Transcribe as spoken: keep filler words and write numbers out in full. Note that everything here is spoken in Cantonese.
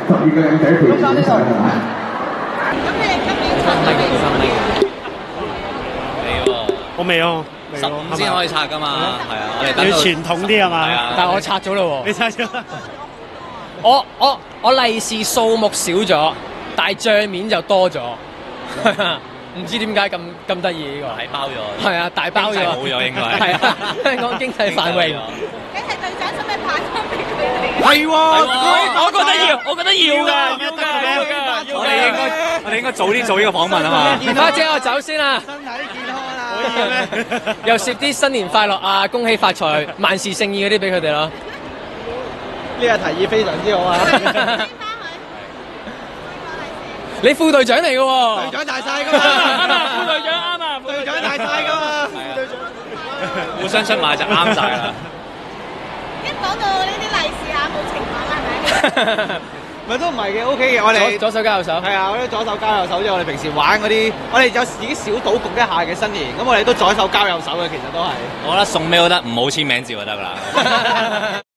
十二個靚仔陪住上啊！ 咁你哋今年拆咗幾多？ 未喎， 我未啊， 十五先可以拆噶嘛，係啊，我哋等要到傳統啲係嘛？ 但係我拆咗啦喎。 你猜咗？ 我我我利是數目少咗，但係帳面就多咗。唔知點解咁咁得意呢個？ 大包咗， 係啊，大包咗。 經濟好咗應該係。 係啊，香港經濟繁榮。 你係隊長，使唔使派翻俾佢哋？ 係喎， 我覺得要，我覺得要㗎，要㗎，要㗎。 我哋應該我哋應該早啲做呢個訪問啊嘛。 花姐，我走先啦。 身體健康啦！ 又攝啲新年快樂啊，恭喜發財、萬事勝意嗰啲俾佢哋咯。 呢個提議非常之好啊！ 你副隊長嚟嘅喎， 隊長大晒㗎嘛！ 啱啊，副隊長啱啊， 隊長大晒㗎嘛！隊長互相出馬就啱晒啦。 一講到呢啲利是啊，冇情況係咪？ 咪都唔係嘅 ，OK 嘅，我哋左左手交右手。 係啊，我哋左手交右手，即係我哋平時玩嗰啲，我哋有自己小賭局一下嘅新年，咁我哋都左手交右手嘅，其實都係。 我覺得送咩都得，唔好簽名照就得㗎啦。